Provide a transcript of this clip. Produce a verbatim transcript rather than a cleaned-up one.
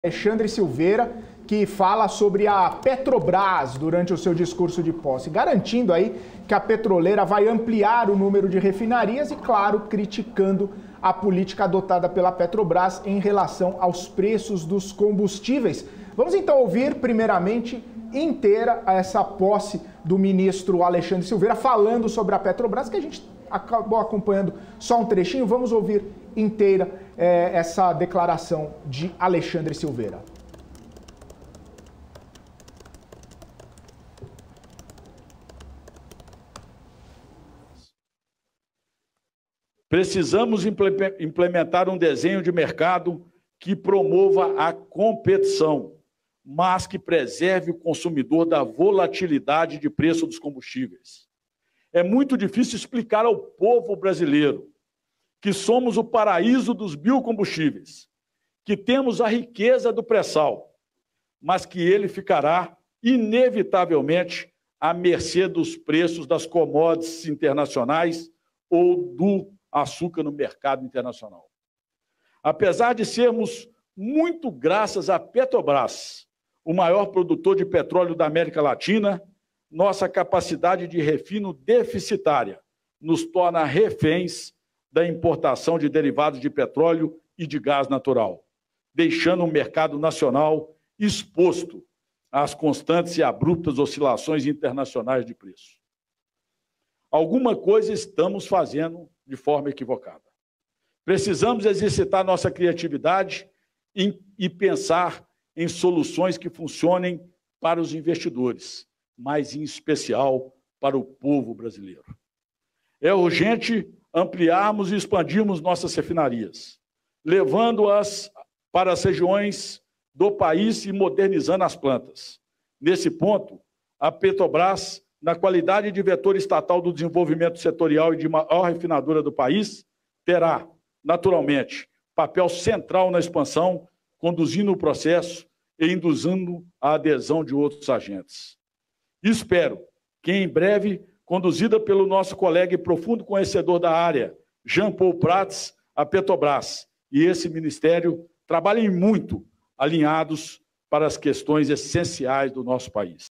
Alexandre Silveira, que fala sobre a Petrobras durante o seu discurso de posse, garantindo aí que a petroleira vai ampliar o número de refinarias e, claro, criticando a política adotada pela Petrobras em relação aos preços dos combustíveis. Vamos então ouvir, primeiramente, inteira essa posse do ministro Alexandre Silveira falando sobre a Petrobras, que a gente acabou acompanhando só um trechinho. Vamos ouvir inteira é, essa declaração de Alexandre Silveira. Precisamos implementar um desenho de mercado que promova a competição, mas que preserve o consumidor da volatilidade de preço dos combustíveis. É muito difícil explicar ao povo brasileiro que somos o paraíso dos biocombustíveis, que temos a riqueza do pré-sal, mas que ele ficará, inevitavelmente, à mercê dos preços das commodities internacionais ou do açúcar no mercado internacional. Apesar de sermos, muito graças à Petrobras, o maior produtor de petróleo da América Latina, nossa capacidade de refino deficitária nos torna reféns da importação de derivados de petróleo e de gás natural, deixando o mercado nacional exposto às constantes e abruptas oscilações internacionais de preço. Alguma coisa estamos fazendo de forma equivocada. Precisamos exercitar nossa criatividade e pensar em soluções que funcionem para os investidores, mas em especial para o povo brasileiro. É urgente ampliarmos e expandirmos nossas refinarias, levando-as para as regiões do país e modernizando as plantas. Nesse ponto, a Petrobras, na qualidade de vetor estatal do desenvolvimento setorial e de maior refinadora do país, terá, naturalmente, papel central na expansão, conduzindo o processo e induzindo a adesão de outros agentes. Espero que, em breve, conduzida pelo nosso colega e profundo conhecedor da área, Jean Paul Prats, a Petrobras e esse ministério trabalhem muito alinhados para as questões essenciais do nosso país.